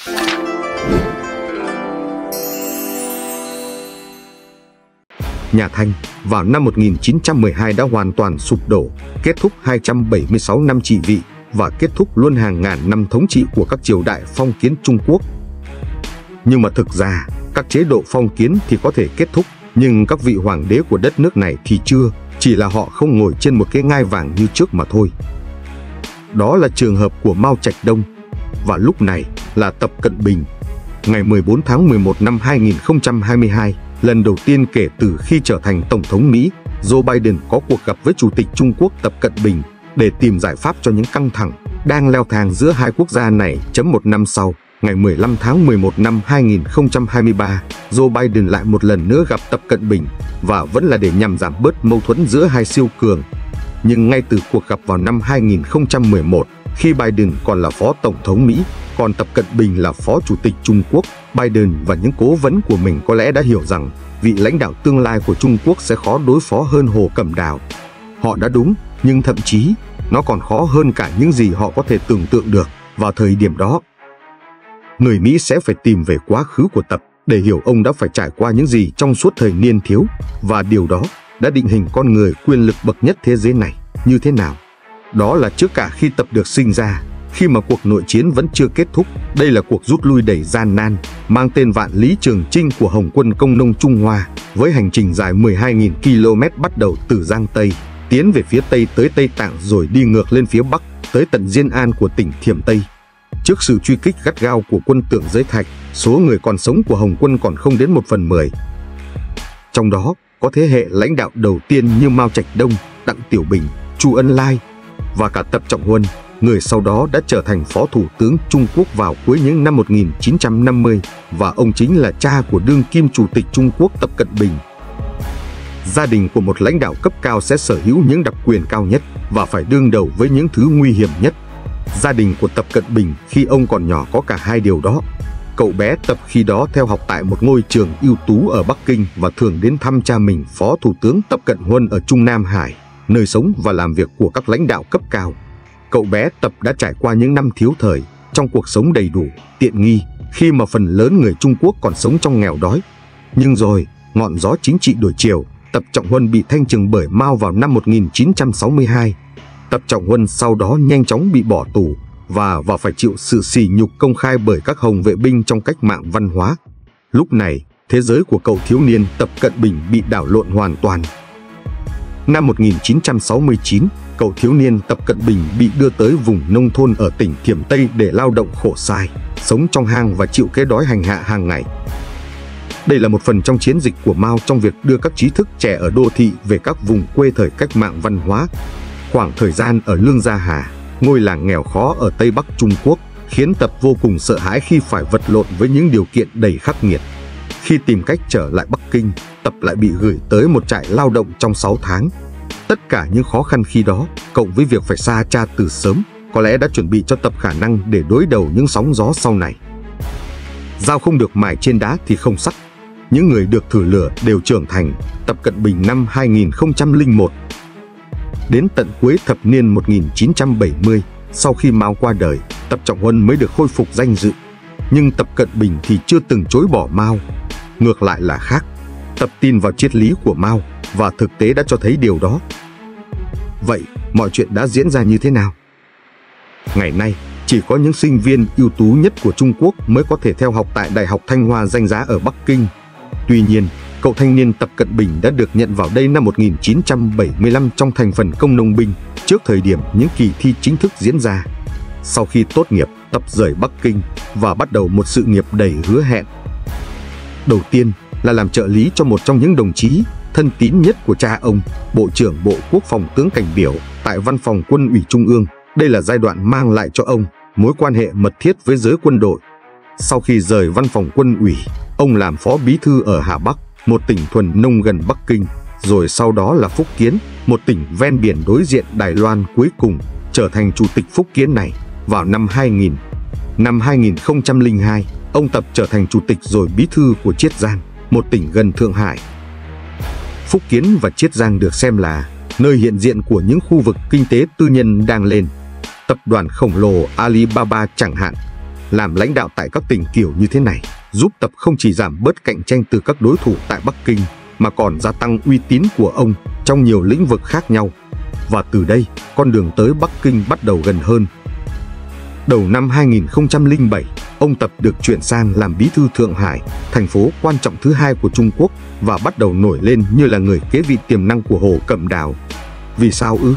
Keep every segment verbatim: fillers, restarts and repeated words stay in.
Nhà Thanh vào năm một nghìn chín trăm mười hai đã hoàn toàn sụp đổ, kết thúc hai trăm bảy mươi sáu năm trị vị và kết thúc luôn hàng ngàn năm thống trị của các triều đại phong kiến Trung Quốc. Nhưng mà thực ra, các chế độ phong kiến thì có thể kết thúc, nhưng các vị hoàng đế của đất nước này thì chưa, chỉ là họ không ngồi trên một cái ngai vàng như trước mà thôi. Đó là trường hợp của Mao Trạch Đông, và lúc này là Tập Cận Bình. Ngày mười bốn tháng mười một năm hai nghìn không trăm hai mươi hai, lần đầu tiên kể từ khi trở thành Tổng thống Mỹ, Joe Biden có cuộc gặp với Chủ tịch Trung Quốc Tập Cận Bình để tìm giải pháp cho những căng thẳng đang leo thang giữa hai quốc gia này. Một năm sau, ngày mười lăm tháng mười một năm hai nghìn không trăm hai mươi ba, Joe Biden lại một lần nữa gặp Tập Cận Bình và vẫn là để nhằm giảm bớt mâu thuẫn giữa hai siêu cường. Nhưng ngay từ cuộc gặp vào năm hai nghìn không trăm mười một, khi Biden còn là Phó Tổng thống Mỹ, còn Tập Cận Bình là Phó Chủ tịch Trung Quốc, Biden và những cố vấn của mình có lẽ đã hiểu rằng vị lãnh đạo tương lai của Trung Quốc sẽ khó đối phó hơn Hồ Cẩm Đào. Họ đã đúng, nhưng thậm chí nó còn khó hơn cả những gì họ có thể tưởng tượng được vào thời điểm đó. Người Mỹ sẽ phải tìm về quá khứ của Tập để hiểu ông đã phải trải qua những gì trong suốt thời niên thiếu, và điều đó đã định hình con người quyền lực bậc nhất thế giới này như thế nào. Đó là trước cả khi Tập được sinh ra, khi mà cuộc nội chiến vẫn chưa kết thúc. Đây là cuộc rút lui đầy gian nan, mang tên Vạn Lý Trường Chinh của Hồng quân Công nông Trung Hoa, với hành trình dài mười hai nghìn ki lô mét bắt đầu từ Giang Tây, tiến về phía Tây tới Tây Tạng rồi đi ngược lên phía Bắc, tới tận Diên An của tỉnh Thiểm Tây. Trước sự truy kích gắt gao của quân Tượng Giới Thạch, số người còn sống của Hồng quân còn không đến một phần mười. Trong đó, có thế hệ lãnh đạo đầu tiên như Mao Trạch Đông, Đặng Tiểu Bình, Chu Ân Lai và cả Tập Trọng Huân, người sau đó đã trở thành Phó Thủ tướng Trung Quốc vào cuối những năm một nghìn chín trăm năm mươi, và ông chính là cha của đương kim Chủ tịch Trung Quốc Tập Cận Bình. Gia đình của một lãnh đạo cấp cao sẽ sở hữu những đặc quyền cao nhất và phải đương đầu với những thứ nguy hiểm nhất. Gia đình của Tập Cận Bình khi ông còn nhỏ có cả hai điều đó. Cậu bé Tập khi đó theo học tại một ngôi trường ưu tú ở Bắc Kinh và thường đến thăm cha mình, Phó Thủ tướng Tập Cận Huân ở Trung Nam Hải, nơi sống và làm việc của các lãnh đạo cấp cao. Cậu bé Tập đã trải qua những năm thiếu thời trong cuộc sống đầy đủ, tiện nghi, khi mà phần lớn người Trung Quốc còn sống trong nghèo đói. Nhưng rồi, ngọn gió chính trị đổi chiều, Tập Trọng Huân bị thanh trừng bởi Mao vào năm một nghìn chín trăm sáu mươi hai. Tập Trọng Huân sau đó nhanh chóng bị bỏ tù và và phải chịu sự sỉ nhục công khai bởi các hồng vệ binh trong cách mạng văn hóa. Lúc này, thế giới của cậu thiếu niên Tập Cận Bình bị đảo lộn hoàn toàn. Năm một nghìn chín trăm sáu mươi chín, cậu thiếu niên Tập Cận Bình bị đưa tới vùng nông thôn ở tỉnh Thiểm Tây để lao động khổ sai, sống trong hang và chịu cái đói hành hạ hàng ngày. Đây là một phần trong chiến dịch của Mao trong việc đưa các trí thức trẻ ở đô thị về các vùng quê thời cách mạng văn hóa. Khoảng thời gian ở Lương Gia Hà, ngôi làng nghèo khó ở Tây Bắc Trung Quốc, khiến Tập vô cùng sợ hãi khi phải vật lộn với những điều kiện đầy khắc nghiệt. Khi tìm cách trở lại Bắc Kinh, Tập lại bị gửi tới một trại lao động trong sáu tháng. Tất cả những khó khăn khi đó, cộng với việc phải xa cha từ sớm, có lẽ đã chuẩn bị cho Tập khả năng để đối đầu những sóng gió sau này. Dao không được mài trên đá thì không sắc. Những người được thử lửa đều trưởng thành. Tập Cận Bình năm hai nghìn không trăm lẻ một. Đến tận cuối thập niên một nghìn chín trăm bảy mươi, sau khi Mao qua đời, Tập Trọng Huân mới được khôi phục danh dự. Nhưng Tập Cận Bình thì chưa từng chối bỏ Mao. Ngược lại là khác. Tập tin vào triết lý của Mao và thực tế đã cho thấy điều đó. Vậy, mọi chuyện đã diễn ra như thế nào? Ngày nay, chỉ có những sinh viên ưu tú nhất của Trung Quốc mới có thể theo học tại Đại học Thanh Hoa danh giá ở Bắc Kinh. Tuy nhiên, cậu thanh niên Tập Cận Bình đã được nhận vào đây năm một nghìn chín trăm bảy mươi lăm trong thành phần công nông binh, trước thời điểm những kỳ thi chính thức diễn ra. Sau khi tốt nghiệp, Tập rời Bắc Kinh và bắt đầu một sự nghiệp đầy hứa hẹn. Đầu tiên là làm trợ lý cho một trong những đồng chí thân tín nhất của cha ông, Bộ trưởng Bộ Quốc phòng Tướng Cảnh Biểu tại Văn phòng Quân ủy Trung ương. Đây là giai đoạn mang lại cho ông mối quan hệ mật thiết với giới quân đội. Sau khi rời Văn phòng Quân ủy, ông làm phó bí thư ở Hà Bắc, một tỉnh thuần nông gần Bắc Kinh, rồi sau đó là Phúc Kiến, một tỉnh ven biển đối diện Đài Loan, cuối cùng trở thành chủ tịch Phúc Kiến này vào năm hai nghìn. Năm hai nghìn không trăm lẻ hai, ông Tập trở thành chủ tịch rồi bí thư của Chiết Giang, một tỉnh gần Thượng Hải. Phúc Kiến và Chiết Giang được xem là nơi hiện diện của những khu vực kinh tế tư nhân đang lên. Tập đoàn khổng lồ Alibaba chẳng hạn. làm lãnh đạo tại các tỉnh kiểu như thế này, giúp Tập không chỉ giảm bớt cạnh tranh từ các đối thủ tại Bắc Kinh, mà còn gia tăng uy tín của ông trong nhiều lĩnh vực khác nhau. Và từ đây, con đường tới Bắc Kinh bắt đầu gần hơn. Đầu năm hai nghìn không trăm lẻ bảy, ông Tập được chuyển sang làm bí thư Thượng Hải, thành phố quan trọng thứ hai của Trung Quốc, và bắt đầu nổi lên như là người kế vị tiềm năng của Hồ Cẩm Đào. Vì sao ư?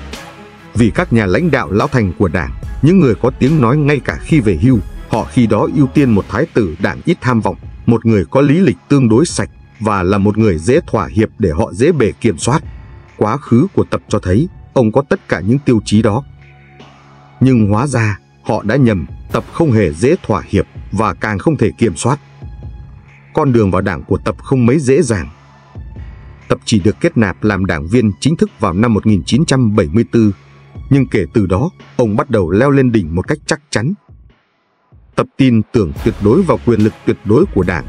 Vì các nhà lãnh đạo lão thành của Đảng, những người có tiếng nói ngay cả khi về hưu, họ khi đó ưu tiên một thái tử Đảng ít tham vọng, một người có lý lịch tương đối sạch và là một người dễ thỏa hiệp để họ dễ bề kiểm soát. Quá khứ của Tập cho thấy ông có tất cả những tiêu chí đó. Nhưng hóa ra họ đã nhầm, Tập không hề dễ thỏa hiệp và càng không thể kiểm soát. Con đường vào Đảng của Tập không mấy dễ dàng. Tập chỉ được kết nạp làm đảng viên chính thức vào năm một nghìn chín trăm bảy mươi tư, nhưng kể từ đó, ông bắt đầu leo lên đỉnh một cách chắc chắn. Tập tin tưởng tuyệt đối vào quyền lực tuyệt đối của Đảng.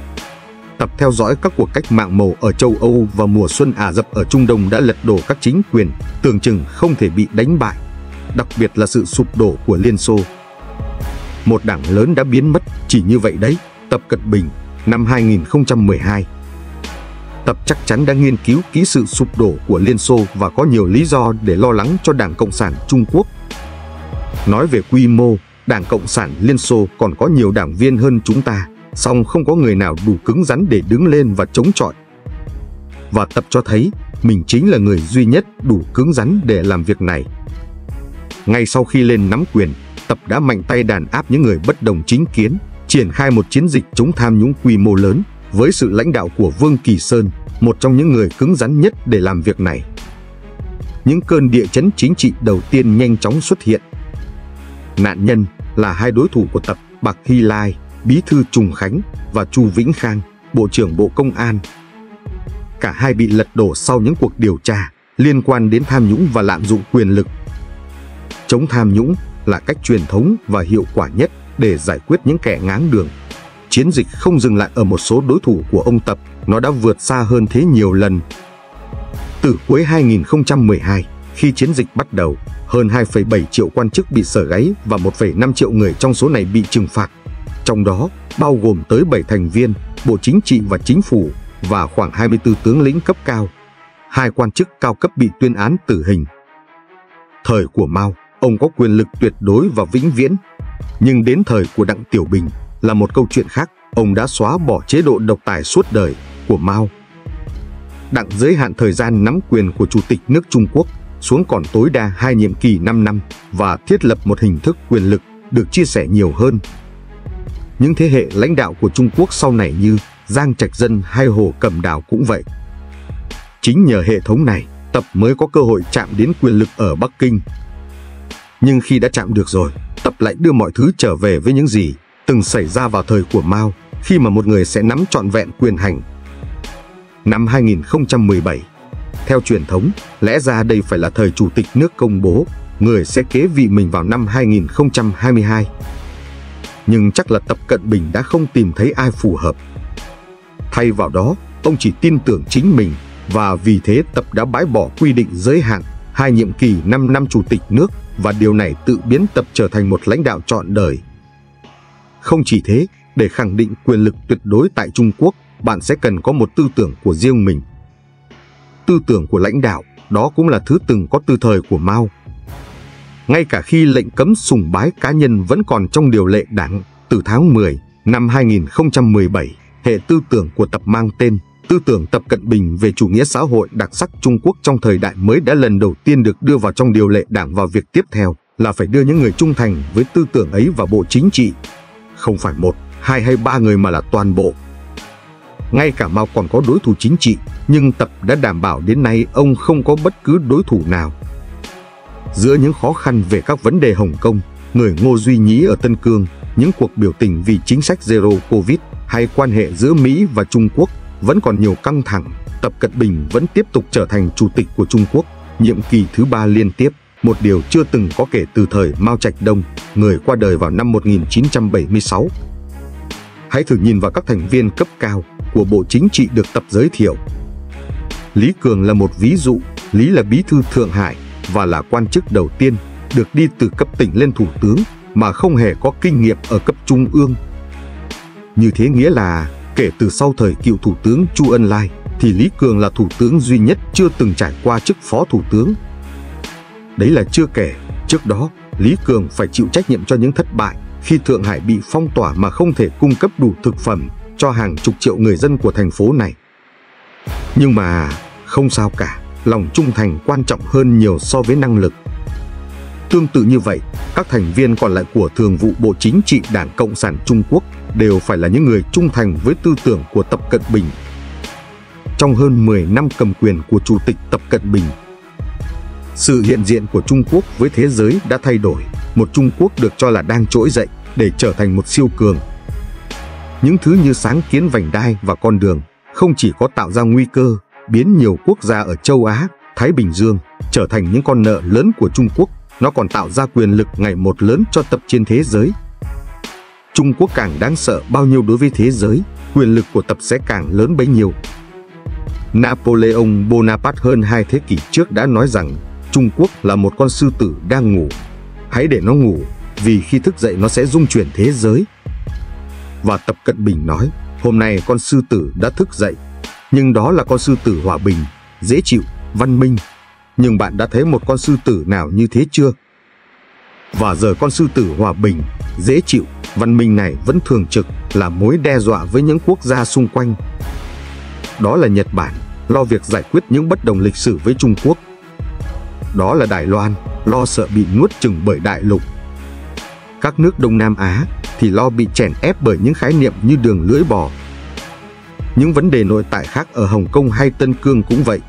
Tập theo dõi các cuộc cách mạng màu ở châu Âu và mùa xuân Ả Rập ở Trung Đông đã lật đổ các chính quyền tưởng chừng không thể bị đánh bại, đặc biệt là sự sụp đổ của Liên Xô. Một đảng lớn đã biến mất, chỉ như vậy đấy. Tập Cận Bình, năm hai nghìn không trăm mười hai. Tập chắc chắn đã nghiên cứu kỹ sự sụp đổ của Liên Xô và có nhiều lý do để lo lắng cho Đảng Cộng sản Trung Quốc. Nói về quy mô, Đảng Cộng sản Liên Xô còn có nhiều đảng viên hơn chúng ta, song không có người nào đủ cứng rắn để đứng lên và chống chọi. Và Tập cho thấy mình chính là người duy nhất đủ cứng rắn để làm việc này. Ngay sau khi lên nắm quyền, Tập đã mạnh tay đàn áp những người bất đồng chính kiến, triển khai một chiến dịch chống tham nhũng quy mô lớn với sự lãnh đạo của Vương Kỳ Sơn, một trong những người cứng rắn nhất để làm việc này. Những cơn địa chấn chính trị đầu tiên nhanh chóng xuất hiện. Nạn nhân là hai đối thủ của Tập, Bạc Hy Lai, Bí thư Trùng Khánh, và Chu Vĩnh Khang, Bộ trưởng Bộ Công an. Cả hai bị lật đổ sau những cuộc điều tra liên quan đến tham nhũng và lạm dụng quyền lực. Chống tham nhũng là cách truyền thống và hiệu quả nhất để giải quyết những kẻ ngáng đường. Chiến dịch không dừng lại ở một số đối thủ của ông Tập, nó đã vượt xa hơn thế nhiều lần. Từ cuối hai nghìn không trăm mười hai, khi chiến dịch bắt đầu, hơn hai phẩy bảy triệu quan chức bị sờ gáy và một phẩy năm triệu người trong số này bị trừng phạt. Trong đó, bao gồm tới bảy thành viên, Bộ Chính trị và Chính phủ, và khoảng hai mươi tư tướng lĩnh cấp cao. Hai quan chức cao cấp bị tuyên án tử hình. Thời của Mao, ông có quyền lực tuyệt đối và vĩnh viễn. Nhưng đến thời của Đặng Tiểu Bình là một câu chuyện khác, ông đã xóa bỏ chế độ độc tài suốt đời của Mao. Đặng giới hạn thời gian nắm quyền của Chủ tịch nước Trung Quốc xuống còn tối đa hai nhiệm kỳ năm năm và thiết lập một hình thức quyền lực được chia sẻ nhiều hơn. Những thế hệ lãnh đạo của Trung Quốc sau này như Giang Trạch Dân hay Hồ Cẩm Đào cũng vậy. Chính nhờ hệ thống này, Tập mới có cơ hội chạm đến quyền lực ở Bắc Kinh. Nhưng khi đã chạm được rồi, Tập lại đưa mọi thứ trở về với những gì từng xảy ra vào thời của Mao, khi mà một người sẽ nắm trọn vẹn quyền hành. Năm hai nghìn không trăm mười bảy, theo truyền thống, lẽ ra đây phải là thời Chủ tịch nước công bố người sẽ kế vị mình vào năm hai nghìn không trăm hai mươi hai. Nhưng chắc là Tập Cận Bình đã không tìm thấy ai phù hợp. Thay vào đó, ông chỉ tin tưởng chính mình, và vì thế Tập đã bãi bỏ quy định giới hạn hai nhiệm kỳ năm năm Chủ tịch nước, và điều này tự biến Tập trở thành một lãnh đạo trọn đời. Không chỉ thế, để khẳng định quyền lực tuyệt đối tại Trung Quốc, bạn sẽ cần có một tư tưởng của riêng mình. Tư tưởng của lãnh đạo, đó cũng là thứ từng có từ thời của Mao. Ngay cả khi lệnh cấm sùng bái cá nhân vẫn còn trong điều lệ Đảng, từ tháng mười năm hai nghìn không trăm mười bảy, hệ tư tưởng của Tập mang tên Tư tưởng Tập Cận Bình về chủ nghĩa xã hội đặc sắc Trung Quốc trong thời đại mới đã lần đầu tiên được đưa vào trong điều lệ Đảng, vào việc tiếp theo là phải đưa những người trung thành với tư tưởng ấy vào Bộ Chính trị. Không phải một, hai hay ba người mà là toàn bộ. Ngay cả Mao còn có đối thủ chính trị, nhưng Tập đã đảm bảo đến nay ông không có bất cứ đối thủ nào. Giữa những khó khăn về các vấn đề Hồng Kông, người Ngô Duy Nhĩ ở Tân Cương, những cuộc biểu tình vì chính sách Zero Covid hay quan hệ giữa Mỹ và Trung Quốc vẫn còn nhiều căng thẳng, Tập Cận Bình vẫn tiếp tục trở thành Chủ tịch của Trung Quốc, nhiệm kỳ thứ ba liên tiếp, một điều chưa từng có kể từ thời Mao Trạch Đông, người qua đời vào năm một nghìn chín trăm bảy mươi sáu. Hãy thử nhìn vào các thành viên cấp cao của Bộ Chính trị được Tập giới thiệu. Lý Cường là một ví dụ. Lý là bí thư Thượng Hải và là quan chức đầu tiên được đi từ cấp tỉnh lên thủ tướng, mà không hề có kinh nghiệm ở cấp trung ương. Như thế nghĩa là kể từ sau thời cựu Thủ tướng Chu Ân Lai thì Lý Cường là thủ tướng duy nhất chưa từng trải qua chức phó thủ tướng. Đấy là chưa kể, trước đó Lý Cường phải chịu trách nhiệm cho những thất bại khi Thượng Hải bị phong tỏa mà không thể cung cấp đủ thực phẩm cho hàng chục triệu người dân của thành phố này. Nhưng mà không sao cả, lòng trung thành quan trọng hơn nhiều so với năng lực. Tương tự như vậy, các thành viên còn lại của Thường vụ Bộ Chính trị Đảng Cộng sản Trung Quốc đều phải là những người trung thành với tư tưởng của Tập Cận Bình. Trong hơn mười năm cầm quyền của Chủ tịch Tập Cận Bình, sự hiện diện của Trung Quốc với thế giới đã thay đổi, một Trung Quốc được cho là đang trỗi dậy để trở thành một siêu cường. Những thứ như sáng kiến vành đai và con đường không chỉ có tạo ra nguy cơ biến nhiều quốc gia ở châu Á, Thái Bình Dương trở thành những con nợ lớn của Trung Quốc, nó còn tạo ra quyền lực ngày một lớn cho Tập trên thế giới. Trung Quốc càng đáng sợ bao nhiêu đối với thế giới, quyền lực của Tập sẽ càng lớn bấy nhiêu. Napoleon Bonaparte hơn hai thế kỷ trước đã nói rằng Trung Quốc là một con sư tử đang ngủ. Hãy để nó ngủ, vì khi thức dậy nó sẽ rung chuyển thế giới. Và Tập Cận Bình nói, hôm nay con sư tử đã thức dậy, nhưng đó là con sư tử hòa bình, dễ chịu, văn minh. Nhưng bạn đã thấy một con sư tử nào như thế chưa? Và giờ con sư tử hòa bình, dễ chịu, văn minh này vẫn thường trực là mối đe dọa với những quốc gia xung quanh. Đó là Nhật Bản, lo việc giải quyết những bất đồng lịch sử với Trung Quốc. Đó là Đài Loan, lo sợ bị nuốt chửng bởi đại lục. Các nước Đông Nam Á thì lo bị chèn ép bởi những khái niệm như đường lưỡi bò. Những vấn đề nội tại khác ở Hồng Kông hay Tân Cương cũng vậy.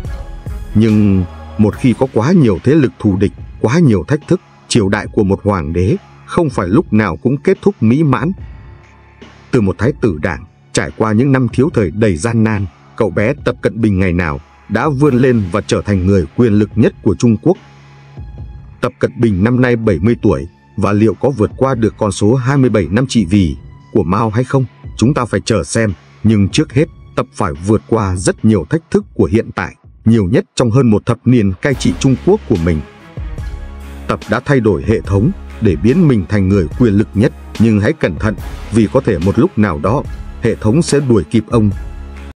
Nhưng một khi có quá nhiều thế lực thù địch, quá nhiều thách thức, triều đại của một hoàng đế không phải lúc nào cũng kết thúc mỹ mãn. Từ một thái tử đảng, trải qua những năm thiếu thời đầy gian nan, cậu bé Tập Cận Bình ngày nào đã vươn lên và trở thành người quyền lực nhất của Trung Quốc. Tập Cận Bình năm nay bảy mươi tuổi, và liệu có vượt qua được con số hai mươi bảy năm trị vì của Mao hay không? Chúng ta phải chờ xem, nhưng trước hết, Tập phải vượt qua rất nhiều thách thức của hiện tại, nhiều nhất trong hơn một thập niên cai trị Trung Quốc của mình. Tập đã thay đổi hệ thống để biến mình thành người quyền lực nhất, nhưng hãy cẩn thận, vì có thể một lúc nào đó, hệ thống sẽ đuổi kịp ông.